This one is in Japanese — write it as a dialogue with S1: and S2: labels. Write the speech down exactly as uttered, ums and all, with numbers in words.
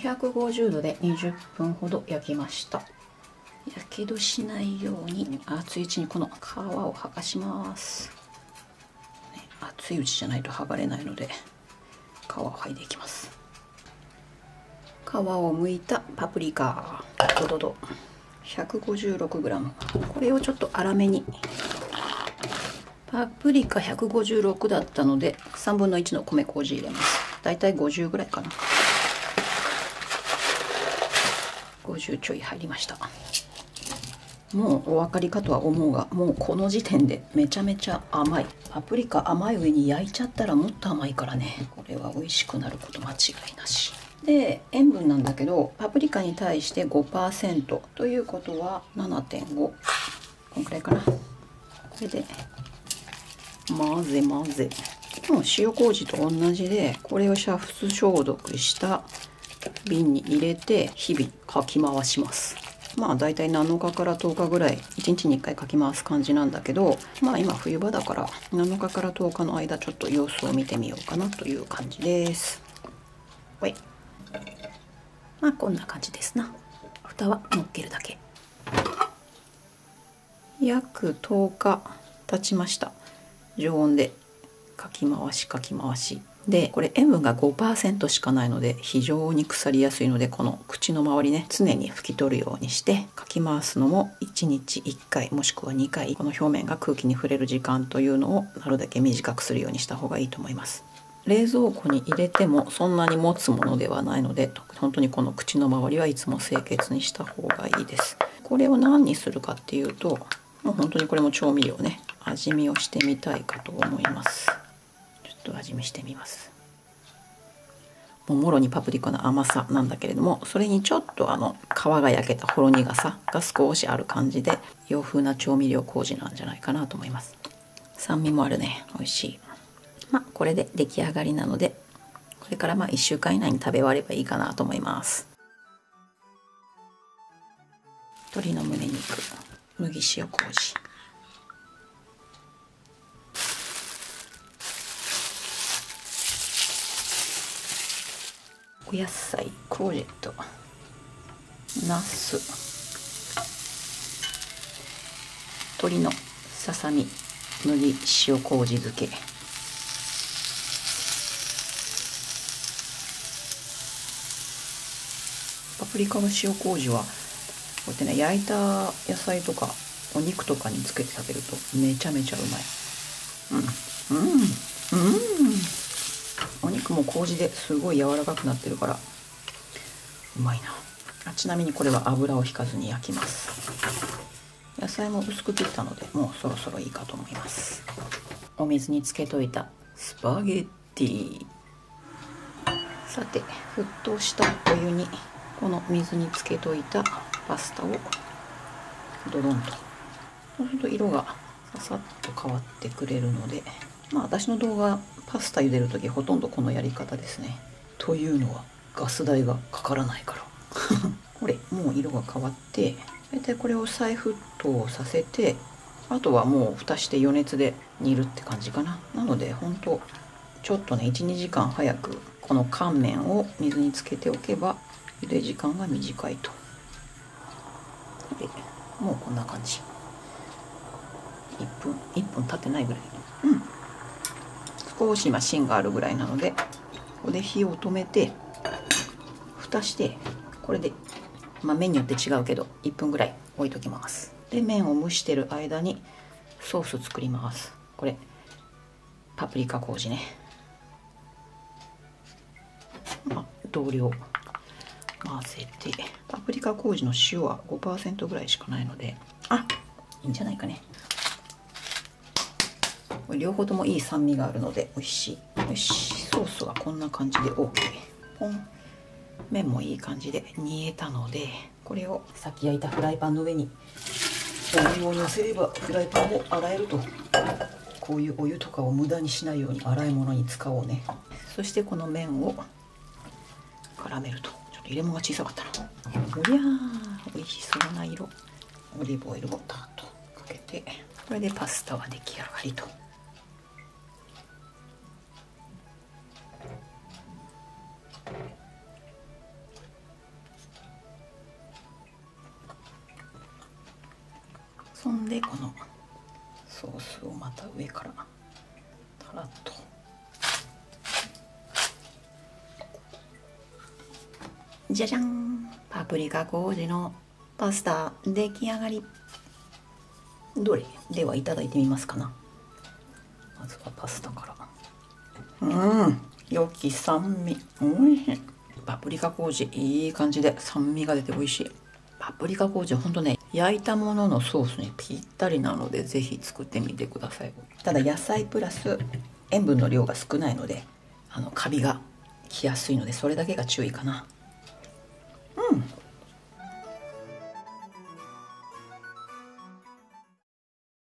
S1: ひゃくごじゅうどでにじゅっぷんほど焼きました。やけどしないように熱いうちにこの皮を剥がします。熱いうちじゃないと剥がれないので皮を剥いでいきます。皮を剥いたパプリカドドド ひゃくごじゅうろくグラム、 これをちょっと粗めに。パプリカひゃくごじゅうろくだったのでさんぶんのいちの米麹入れます。だいたいごじゅうぐらいかな。ごじゅうちょい入りました。もうお分かりかとは思うが、もうこの時点でめちゃめちゃ甘い。パプリカ甘い上に焼いちゃったらもっと甘いからね、これは美味しくなること間違いなしで、塩分なんだけどパプリカに対して ごパーセント ということは ななてんご、 こんくらいかな。これで混ぜ混ぜ。もう塩麹と同じで、これを煮沸消毒した瓶に入れて日々かき回します。まあだいたいなのかからとおかぐらいいちにちにいっかいかき回す感じなんだけど、まあ今冬場だからなのかからとおかの間ちょっと様子を見てみようかなという感じです。ほい。まあこんな感じですな。蓋は乗っけるだけ。約とおか経ちました。常温でかき回しかき回しで、これ塩分が ごパーセント しかないので非常に腐りやすいので、この口の周りね常に拭き取るようにしてかき回すのもいちにちいっかいもしくはにかい、この表面が空気に触れる時間というのをなるだけ短くするようにした方がいいと思います。冷蔵庫に入れてもそんなに持つものではないので、本当にこの口の周りはいつも清潔にした方がいいです。これを何にするかっていうと、もう本当にこれも調味料ね、味見をしてみたいかと思います。ちょっと味見してみます。もうもろにパプリカの甘さなんだけれども、それにちょっとあの皮が焼けたほろ苦さが少しある感じで、洋風な調味料麹なんじゃないかなと思います。酸味もあるね、美味しい。まあこれで出来上がりなので、これからまあいっしゅうかん以内に食べ終わればいいかなと思います。鶏の胸肉、麦塩麹、お野菜、コージェット、ナス、鶏のささみ、麦塩麹漬け、パプリカの塩麹はこうやってね、焼いた野菜とかお肉とかにつけて食べるとめちゃめちゃうまい。うんうんうん、お肉も麹ですごい柔らかくなってるからうまいな。あ、ちなみにこれは油を引かずに焼きます。野菜も薄く切ったのでもうそろそろいいかと思います。お水につけといたスパゲッティ。さて沸騰したお湯にこの水につけといたパスタをドドンと。そうすると色がささっと変わってくれるので、まあ私の動画パスタ茹でる時ほとんどこのやり方ですね。というのはガス代がかからないからこれもう色が変わって、大体これを再沸騰させて、あとはもう蓋して余熱で煮るって感じかな。なので本当ちょっとね いちにじかん早くこの乾麺を水につけておけば茹で時間が短いと。でもうこんな感じ。いっぷんいっぷん経ってないぐらい。うん少し今芯があるぐらいなので、ここで火を止めて蓋して、これでまあ麺によって違うけどいっぷんぐらい置いときます。で麺を蒸してる間にソース作ります。これパプリカ麹ね、まあ、同量混ぜて、パプリカ麹の塩は ごパーセント ぐらいしかないので、あ、いいんじゃないかね。これ両方ともいい酸味があるので美味しい。よし、ソースはこんな感じで OK。 ポン。麺もいい感じで煮えたので、これをさっき焼いたフライパンの上にお湯をのせればフライパンを洗えると。こういうお湯とかを無駄にしないように洗い物に使おうね。そしてこの麺を絡めると。ちょっと入れ物が小さかったな。おりゃー、美味しそうな色。オリーブオイルをタッとかけて、これでパスタは出来上がりと。 ソースをまた上からたらっと。じゃじゃん、パプリカ麹のパスタ出来上がり。どれではいただいてみますかな。まずはパスタから。うん、良き酸味、おいしい。パプリカ麹いい感じで酸味が出て美味しい。パプリカ麹ほんとね、焼いたもののソースにぴったりなのでぜひ作ってみてください。ただ野菜プラス塩分の量が少ないので、あのカビがきやすいのでそれだけが注意かな。